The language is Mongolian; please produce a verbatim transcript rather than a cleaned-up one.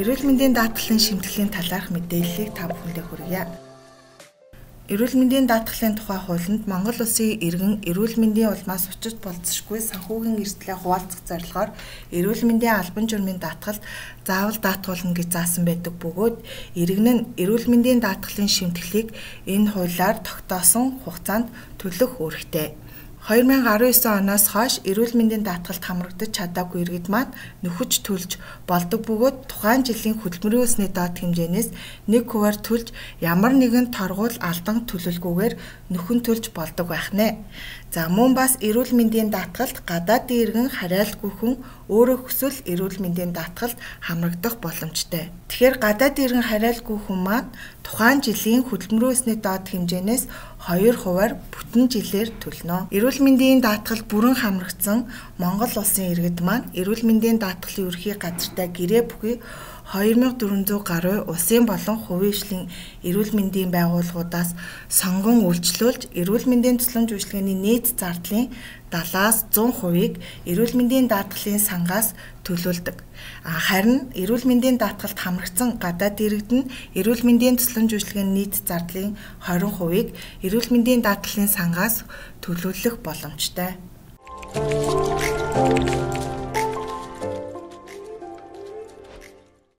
Эрүүл мэндийн даатгалын шимтгэлийн талаарх мэдээллийг та бүхэндээ хүргье. Эрүүл мэндийн даатгалын тухай хуулинд Монгол Улсын иргэн эрүүл мэндийн улмаас учир болцсошгүй санхүүгийн эрсдлээ хуваалцах зорилгоор эрүүл мэндийн албан журмын даатгалд заавал даатгуулна гэж заасан байдаг бөгөөд иргэн нь эрүүл мэндийн даатгалын шимтгэлийг энэ хуулиар тогтоосон хугацаанд төлөх үүрэгтэй. хоёр мянган араван девять оноос хойш эрүүл мэндийн даатгалд хамрагдаж чадаагүй иргэд маань нөхөж төлж болдог бөгөөд тухайн жилийн хөдөлмөрийн усны доод хэмжээнээс нэг хувиар төлж ямар нэгэн торгуул алдан төлөлгүйгээр нөхөн төлж болдог байх нэ. За мөн бас эрүүл мэндийн даатгалд гадаадын иргэн хараалгүй хүн өөрөө хүсвэл эрүүл мэндийн даатгалд хамрагдах боломжтой. Тэгэхээр гадаадын иргэн хараалгүй хүн маань тухайн жилийн хөдөлмөрийн усны доод хэмжээнээс хоёр хувиар бүтэн жилээр төлнө. Эрүүл мэндийн даатгалд бүрэн хамрагдсан Монгол улсын иргэд маань эрүүл мэндийн даатгалын ерхий газартай гэрээ бүхий хоёр мянган дөрвөн зуун гаруй улсын болон хувийн хвшлийн эрүүл мэндийн байгууллагуудаас сонгон үйлчлүүлж эрүүл мэндийн тусламж үйлчилгээний нийт зардлын даатгалаас зуун хувийг эрүүл мэндийн даатгалын сангаас төлүүлдэг. Харин эрүүл мэндийн даатгалд хамрагдсан гадаад иргэд нь эрүүл мэндийн тусламж үйлчилгээний нийт зардлын хорин хувийг эрүүл мэндийн даатгалын сангаас төлөвлөх боломжтой.